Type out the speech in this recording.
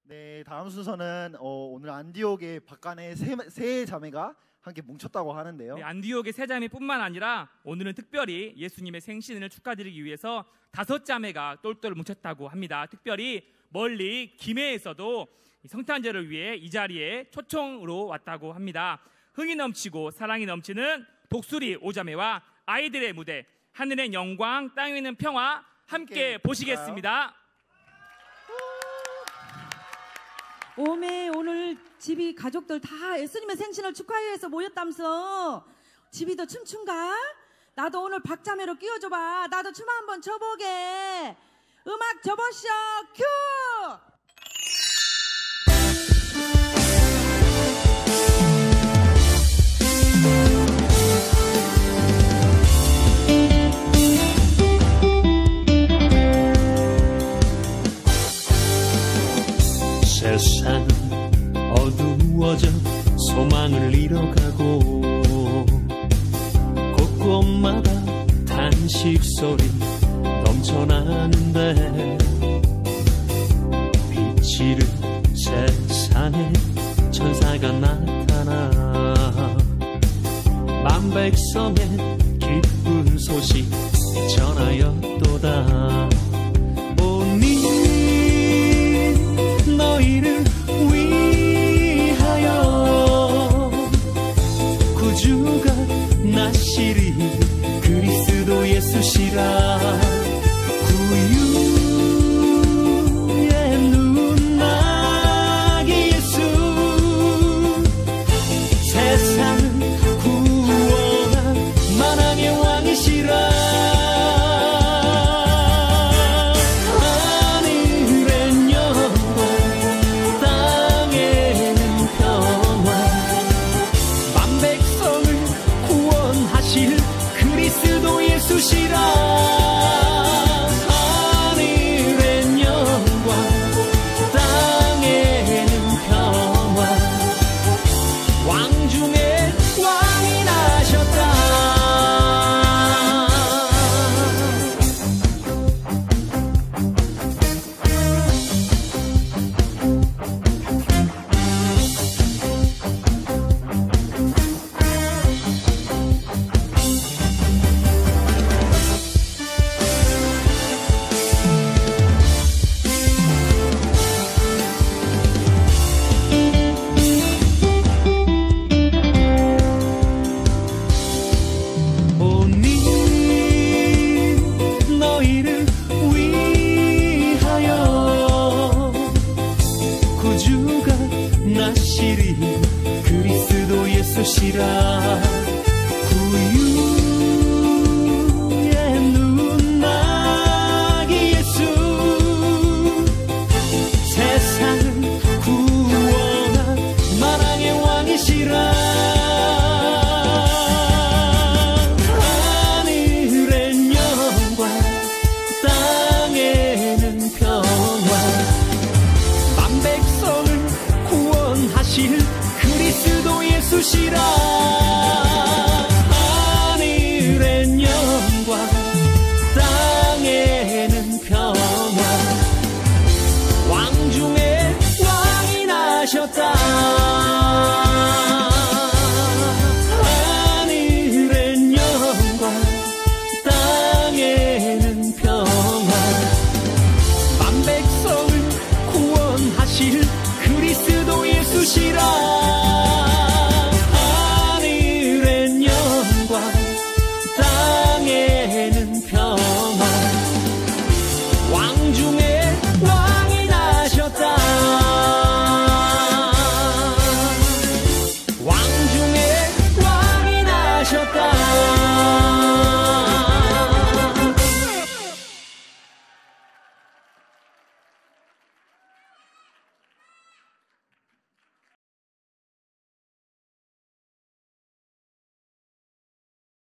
네, 다음 순서는 오늘 안디옥의 박간의 세 자매가 함께 뭉쳤다고 하는데요. 네, 안디옥의 세 자매뿐만 아니라 오늘은 특별히 예수님의 생신을 축하드리기 위해서 5자매가 똘똘 뭉쳤다고 합니다. 특별히 멀리 김해에서도 성탄절을 위해 이 자리에 초청으로 왔다고 합니다. 흥이 넘치고 사랑이 넘치는 독수리 5자매와 아이들의 무대, 하늘의 영광, 땅에 있는 평화 함께 보시겠습니다. 오메, 오늘 집이 가족들 다 예수님의 생신을 축하하기 위해서 모였다면서. 집이도 춤춘가? 나도 오늘 박자매로 끼워줘봐. 나도 춤 한번 춰보게. 음악 접어쇼 큐! 세상 어두워져 소망을 잃어가고 곳곳마다 탄식 소리 넘쳐나는데 빛을 세상에 천사가 나타나 만백성에 기쁜 소식 전하였도다. 너희를 위하여 구주가 나시리 그리스도 예수시라. 구유의 눈나기 예수 세상을 구원한 만왕의 왕이시라. 그리스도 예수시라.